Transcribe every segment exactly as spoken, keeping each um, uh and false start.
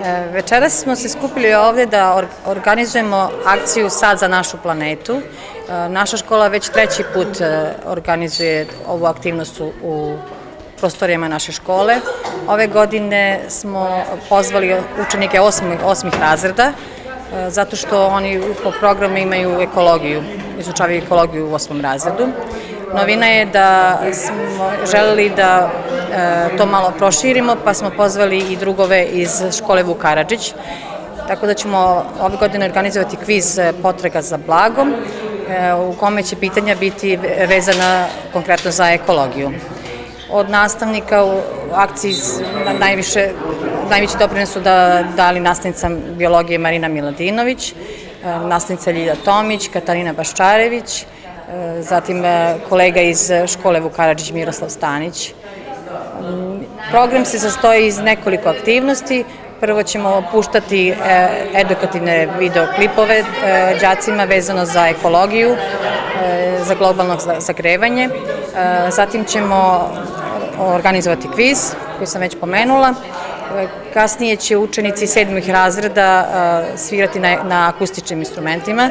Večeras smo se skupili ovde da organizujemo akciju Sad za našu planetu. Naša škola već treći put organizuje ovu aktivnost u prostorijama naše škole. Ove godine smo pozvali učenike osmih razreda, zato što oni po programu imaju ekologiju, izučavaju ekologiju u osmom razredu. Novina je da smo želeli da to malo proširimo, pa smo pozvali i drugove iz škole Vuk Karadžić. Tako da ćemo ove godine organizovati kviz Potraga za blagom, u kome će pitanja biti vezana konkretno za ekologiju. Od nastavnika u akciji najveći doprinos su dali nastavnica biologije Marina Miladinović, nastavnica Ljilja Tomić, Katarina Baščarević, zatim kolega iz škole Vuk Karadžić Miroslav Stanić. Program se sastoji iz nekoliko aktivnosti. Prvo ćemo puštati edukativne videoklipove đacima vezano za ekologiju, za globalno zagrevanje. Zatim ćemo organizovati kviz koji sam već pomenula. Kasnije će učenici sedmih razreda svirati na akustičnim instrumentima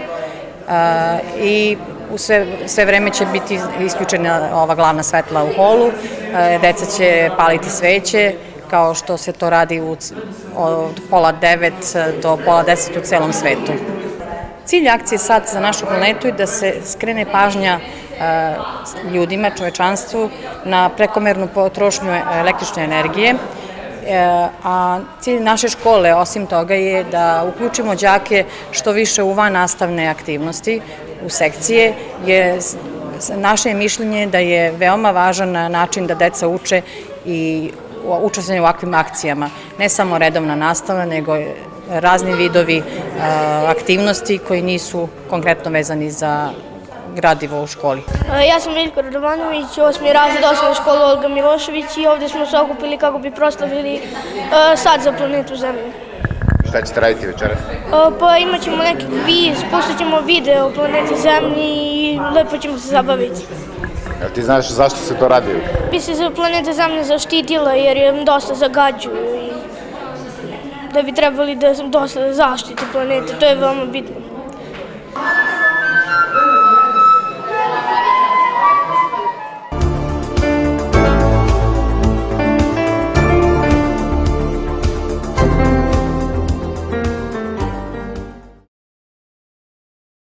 i u sve vreme će biti isključena ova glavna svetla u holu. Deca će paliti sveće, kao što se to radi od pola devet do pola deset u celom svetu. Cilj akcije Sad za našu planetu je da se skrene pažnja ljudima, čovečanstvu, na prekomernu potrošnju električne energije, a cilj naše škole, osim toga, je da uključimo đake što više u vannastavne aktivnosti, u sekcije, jer naše mišljenje da je veoma važan način da deca uče i učestvovanje u ovakvim akcijama. Ne samo redovna nastava, nego razni vidovi aktivnosti koji nisu konkretno vezani za gradivo u školi. Ja sam Miljko Radovanović, osmi razred osnovne škole Olga Milošević i ovde smo se okupili kako bi proslavili Sad za planetu Zemlju. Šta ćete raditi večeras? Pa imat ćemo neki kviz, pustit ćemo video o planeti Zemlji i lepo ćemo se zabaviti. Jel ti znaš zašto se to radi? Bi se za planeta Zemlja zaštitila jer je dosta zagađuju i da bi trebali da dosta zaštiti planete, to je veoma bitno.